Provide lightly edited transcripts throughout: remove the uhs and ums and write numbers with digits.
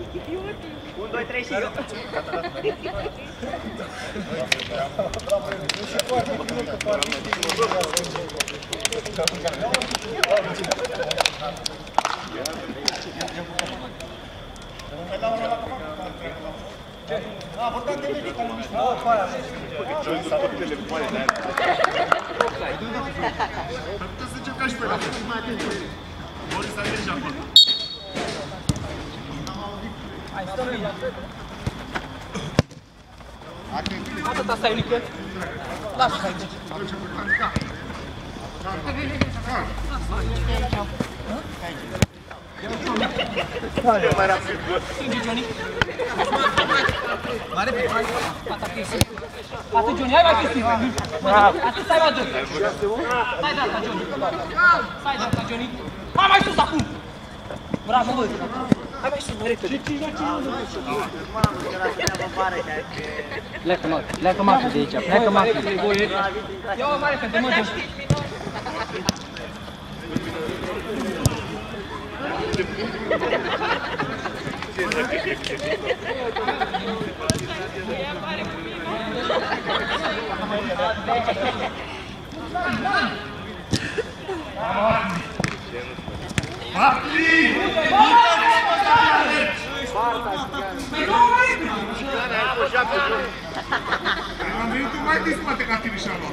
1, 2, 3 și eu. A, vorbim de mine, că nu mișcă. O, fara. S-a luat telefoane de aia. Ar putea să încercați și pe la făcut mai atent. Boris a merge acolo. Hai, stăm bine. Atâta stai, Nică. Lasă-ți aici. Eu mai rapid. Singe, Johnny. Mare pe mare. Atât, Johnny, hai mai puțin. Atât, stai mai drept. Stai dreapta, Johnny. Stai dreapta, Johnny. Hai mai sus acum. Bravo, bă. Hai mai sus, mai repede. Pleacă Macu de aici, pleacă Macu. Ia-o mai repede, mă, Johnny. Am venit mai din spate ca Timișoara.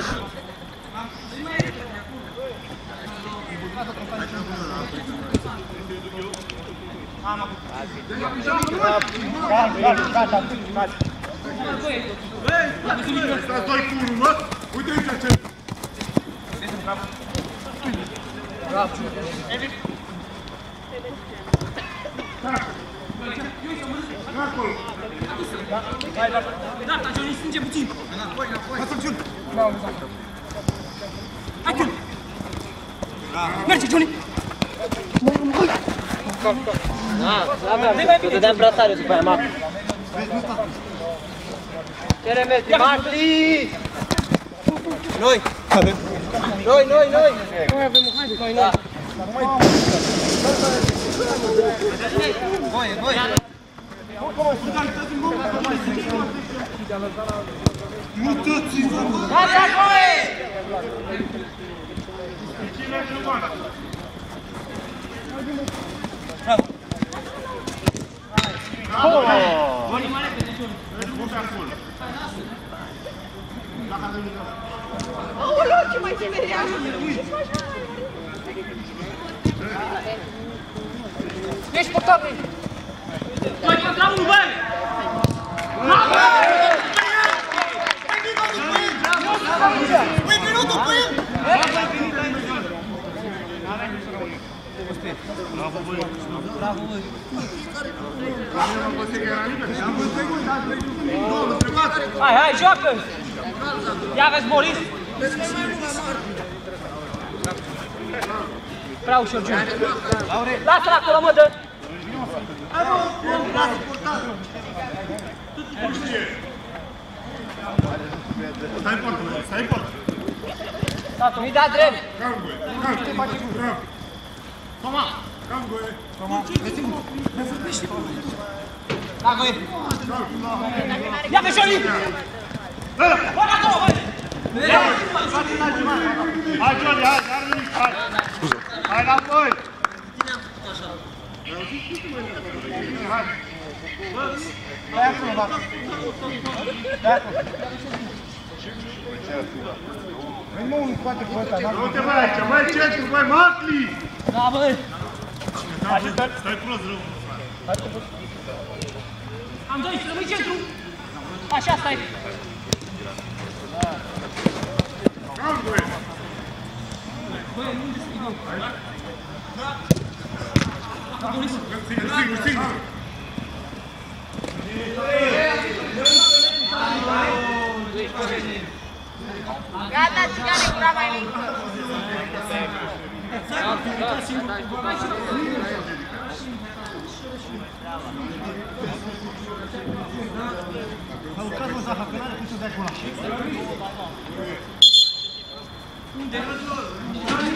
Stați 2 cu 1, mă? Uite aici ce... Bravo. Acolo. Dreapta, Johnny, strânge puțin. Lasă-l, Ciun. Hai, Ciun. Merge, Johnny. Tu dădeam brățariu după aia, Macu. Ce remeti, Macli! Noi! Noi! Noi avem o haide, noi! Voi! Mutați-vă! Gata, voi! Johnny, mai repede, Johnny. Aoleu, ce mai speriat! Ești portabil! Mai contra unul, băi! Păi minutul pe el! Bravo, băi! Bravo, băi! Hai, joacă! Ia vezi, Boris! Prea ușor, Johnny! Lasă-l acolo, mă, dă! Stai în poartă, stai în poartă! Tatu, mi-i da drept! Calm, băi! Calm! Bravo! Toma! Calm, băi! Toma! Da, băi! Ia pe Johnny! Bă, acolo, băi! Hai, Johnny, hai! Hai! Hai la voi! Hai! Stai acolo, Macu. Stai acolo. Vei mă unul scoate pe ăsta, Macu. Nu te mai aici, mai centru, mai Macli! Da, băi! Stai prost rău! Am doi, rămâi centru! Așa, stai! Calm, băi! Băi, nu deschidăm! Singur! Gata, țigane, gura mai mică! A lucrat mă Zaha, că n-are cum să dea cu ăla.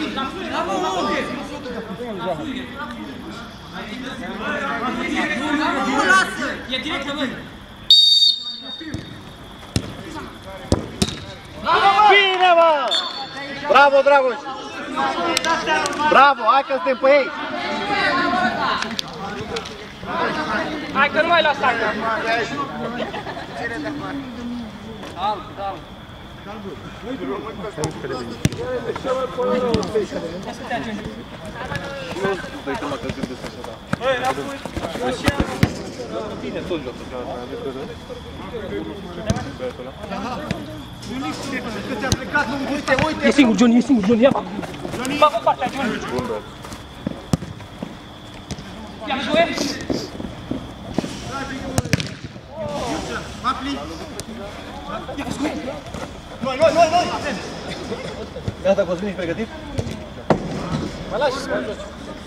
Bravo! E direct, măi! Bine, mă! Bravo, Dragoș! Bravo, hai că suntem pe ei! Hai că nu mai lăsa acum! Alb, alb! E singur, Johnny, e singur, Johnny, ia fac! Fac o partea, Johnny! Ia, Joel! Mapli! Ia, scuze! Noi! Gata, Cosmin, ești pregătit? Mă lași să mă joci.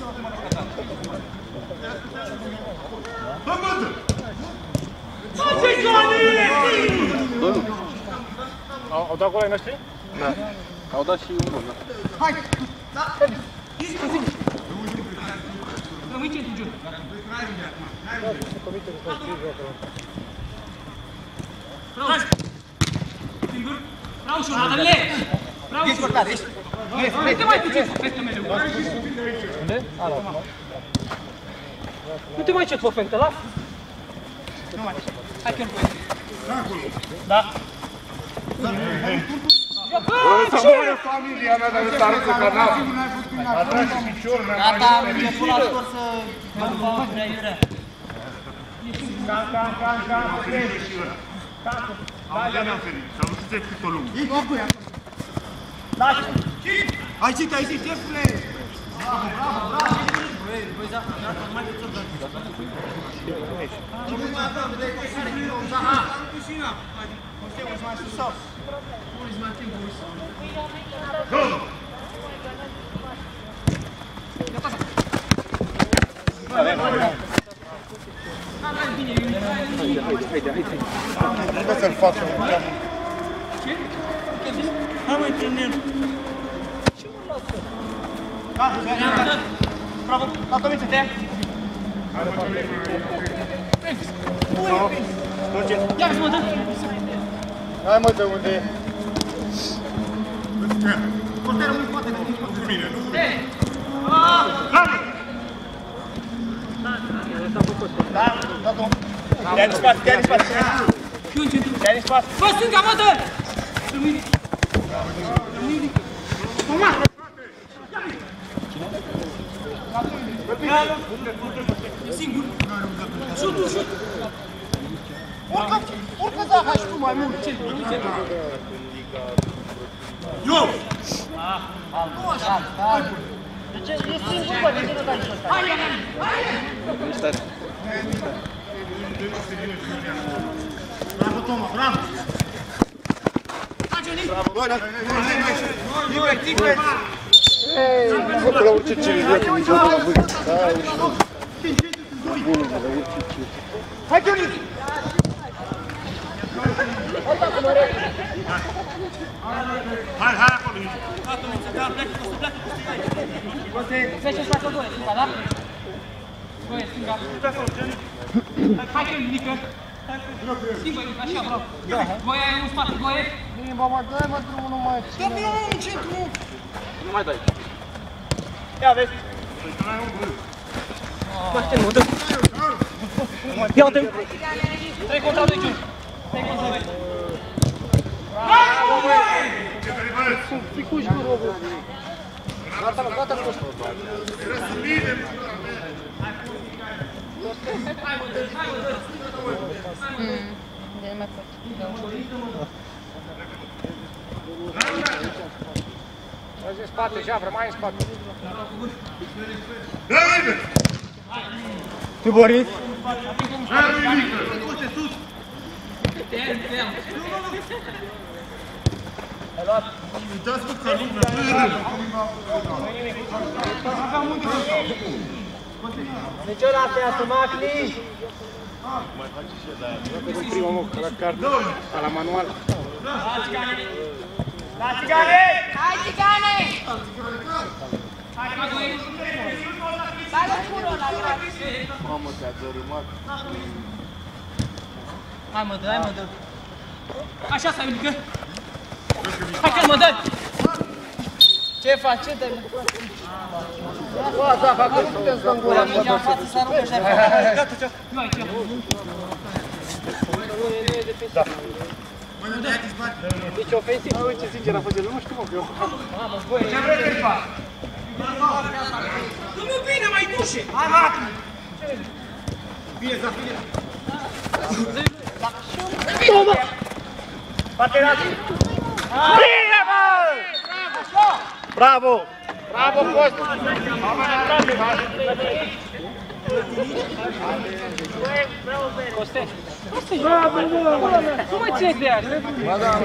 Haide, Johnny! Au dat gol ai noștri? Da. Au dat și un gol, da. Hai! Rămâi centru, Johnny! Singur! Vreau ușor, Adările! Vreau ușor! Nu te mai duceți, fete mele! Unde? Nu te mai duceți, fă fete, las! Hai că nu voi! Da! Să moară familia mea, dar nu s-a arăță ca n-am. A dat și picior, mi-am mai Gata, am început la scor să mă duc prea iurea. Ca, trebuie și ăla. Am mi-am ferit, și am văzut cât o lungă. Ai zis, șefule! Bravo! Băi, da, nu mai putem da. Ce mai avem? Zaha! Putem mai sus. Putem mai timp. Gol! Haide să-l facem. Ce? Hai mai trener. Ce mă lasă? Da, bravo, la tomiță te. Ia să mă dă! Hai mă, de unde e? Porterul nu poate. Nu bine, nu? Da, te-ai în spate. Și un centru! Te-ai în spate. Bă, stânga, mă, dă! Rămâi! Toma! E singur! Șut! Urcă Zaha și tu mai mult. Centru! Eu! Nu așa. De ce? E singur, bă, de ce nu dai și ăsta? Stare. Bravo, Toma, bravo! Hai, Johnny! Liber! Bă, că la orice ce e viață, nici la vârf. Hai, Johnny! Hai, acolo! Trece și facă goie, stânga, da? Goie, stânga. Hai că ridică. Schimbă, așa, bravo. Goia e în spate, goie. Bă, mă, dai-mă drumul numai. Dă-mi un centru! Nu mai dai. Ia vezi! Ia uite! 3 contra 2, Giun! 3 contra 2! Bravo, băi! Ce trebuie? Picuși cu robul. Gata, mă, gata, mă. Bine! De mai pot. Mergi în spate, Javre, mai în spate. Dă liber! Tu, Boris? Dă liber! Uitați mă că lumea pără! Nici ăla asta să Macli! Prima mă, la card, la manual. La țigane! Hai, țigane! Bagă purul ăla, grav. Mamă, te-a dărâmat. Hai mă dă, hai mă dă. Așa stai, Milică. Hai că mă dă. Ce faci? Ce dai? Bă, da, dacă nu putem să dăm gura. Mingea în față să aruncă și de Gata, ce? Nu ai ce. Da. Deci ofensiv. Mă, uite, sincer, a făcut, nu știu, mă, că eu... Mamă, băi. Ce vrei să-i fac? Nu bine, mai dușe. Hai, mă. Bine, Zafine. Toma! Paterați! Bine, bă! Bravo! Bravo, Costi! Coste! Bravo, bă! Nu mai ține de ea! Ba da,